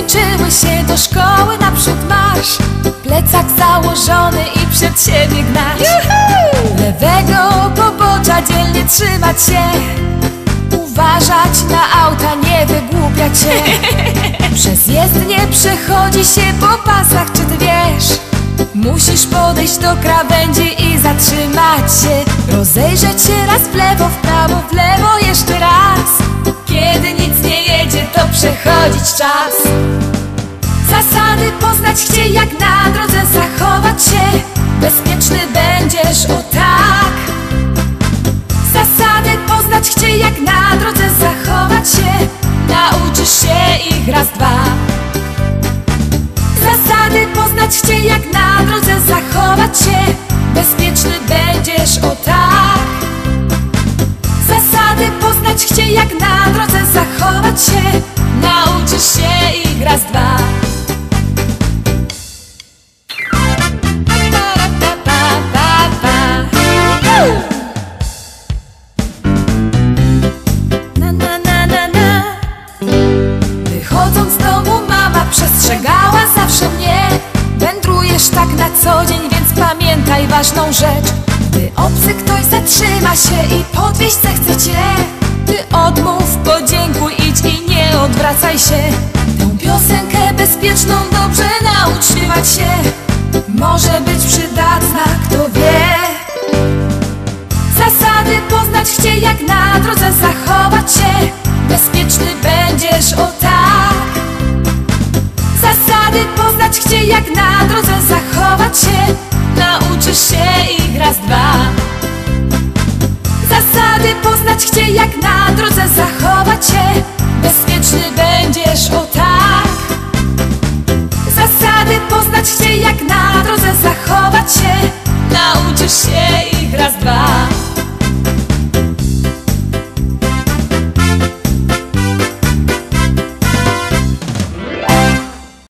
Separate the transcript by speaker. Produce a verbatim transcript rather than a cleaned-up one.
Speaker 1: skończyły się, do szkoły naprzód marsz. Plecak założony i przed siebie gnać. Juhu! Lewego pobocza dzielnie trzymać się, uważać na auta, nie wygłupiać się. Przez jezdnię przechodzi się po pasach, czy ty wiesz? Musisz podejść do krawędzi i zatrzymać się, rozejrzeć się raz w lewo, w prawo, w lewo jeszcze raz. Kiedy nic nie jedzie, to przechodzić czas. Zasady poznać chciej, jak na drodze zachować się. Bezpieczny będziesz, o tak. Zasady poznać chciej, jak na drodze zachować się. Nauczysz się ich raz, dwa. Zasady poznać chciej, jak na drodze zachować się. Bezpieczny będziesz, o tak. Zasady poznać chciej, jak na drodze zachować się. Nauczysz się ich raz, dwa. Wychodząc z domu mama przestrzegała zawsze mnie. Wędrujesz tak na co dzień, więc pamiętaj ważną rzecz. Gdy obcy ktoś zatrzyma się i podwieźć zechce cię, ty odmów, podziękuj, idź i nie odwracaj się. Tę piosenkę bezpieczną dobrze naucz śpiewać się. Może być przydatna, kto wie. Zasady poznać chciej, jak na drodze zachować się. Bezpieczny będziesz, o tak. Zasady poznać chciej, jak na drodze zachować się. Nauczysz się ich raz, dwa. Zasady poznać chciej, jak na drodze zachować się. Bezpieczny będzie